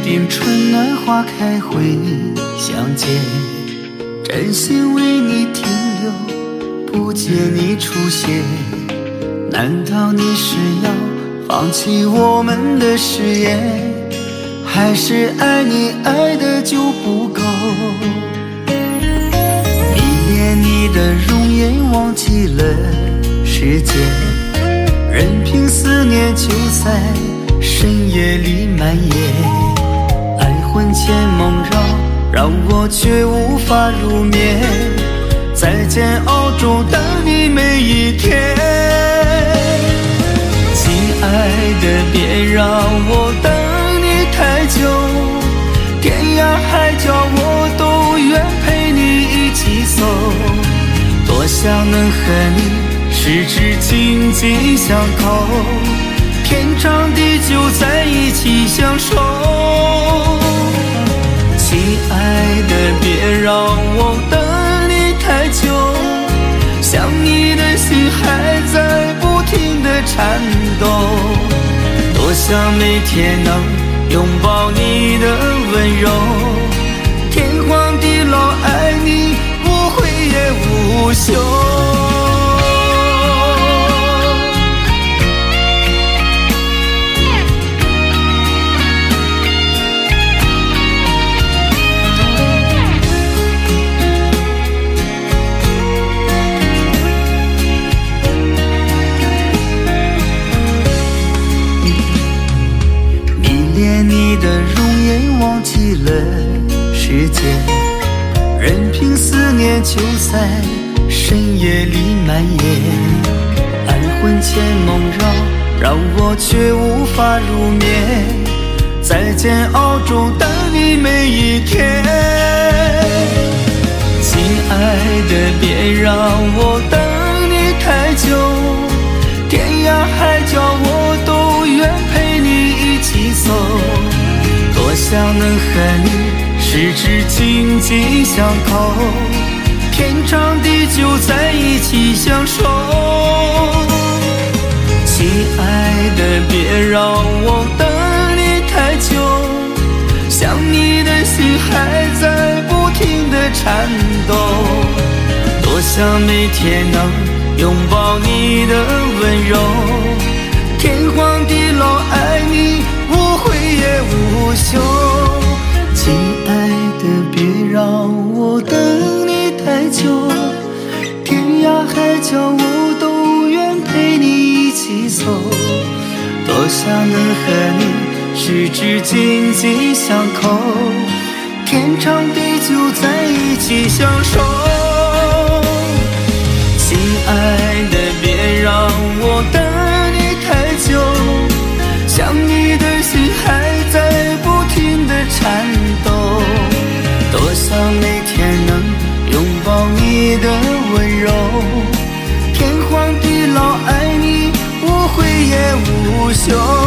定春暖花开会相见，真心为你停留，不见你出现。难道你是要放弃我们的誓言，还是爱你爱的就不够？迷恋你的容颜，忘记了时间，任凭思念就在深夜里蔓延。爱魂牵梦绕，让我却无法入眠，在煎熬中等你每一天。亲爱的，别让我等你太久，天涯海角我都愿陪你一起走。多想能和你十指紧紧相扣，天长地久在一起相守。亲爱的，别让我等你太久，想你的心还在不停地颤抖。多想每天能拥抱你的温柔，天荒地老爱你无悔也无休。你的容颜，忘记了时间，任凭思念就在深夜里蔓延。爱魂牵梦绕，让我却无法入眠，在煎熬中等你每一天。亲爱的，别让我等你太久，天涯海角我都愿陪你一起走。多想能和你十指紧紧相扣，天长地久在一起相守。亲爱的，别让我等你太久，想你的心还在不停地颤抖。多想每天能拥抱你的温柔，天荒地老爱你无悔也无休。亲爱的，别让我等你太久，天涯海角我都愿陪你一起走。多想能和你十指紧紧相扣，天长地久在一起相守。亲爱的，别让我等你太久，想你的心还在不停地颤抖。多想每天能拥抱你的温柔，天荒地老爱你无悔也无休。